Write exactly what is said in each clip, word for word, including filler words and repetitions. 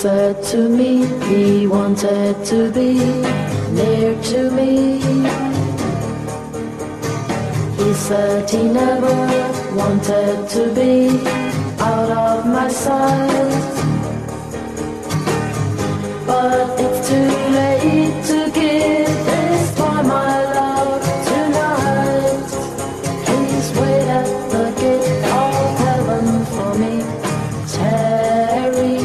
said to me he wanted to be near to me. He said he never wanted to be out of my sight. But it's too late to give this boy my love tonight. Please wait at the gate of heaven for me, Terry.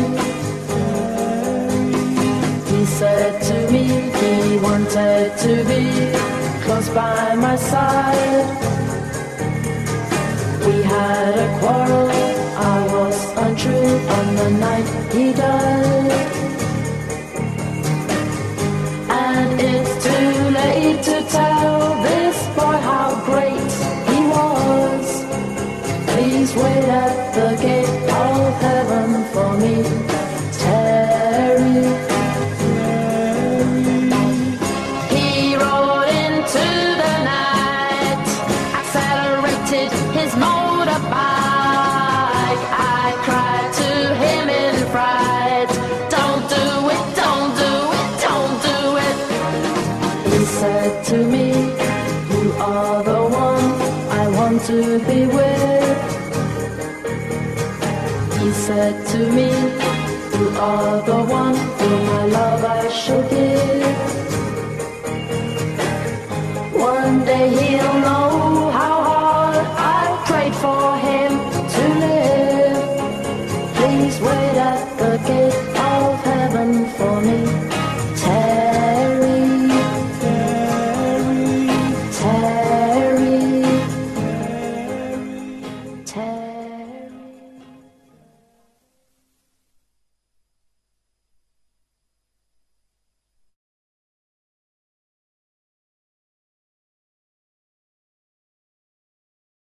He said to me he wanted to be close by my side. We had a quarrel, I was untrue on the night he died. And it's too late to tell this boy how great he was. Please wait at the gate of heaven for me, Terry. He rode into the night, accelerated his motorbike. I cried to him in fright, don't do it, don't do it, don't do it. He said to me, you are the one I want to be with. He said to me, you are the one for my love I shall give.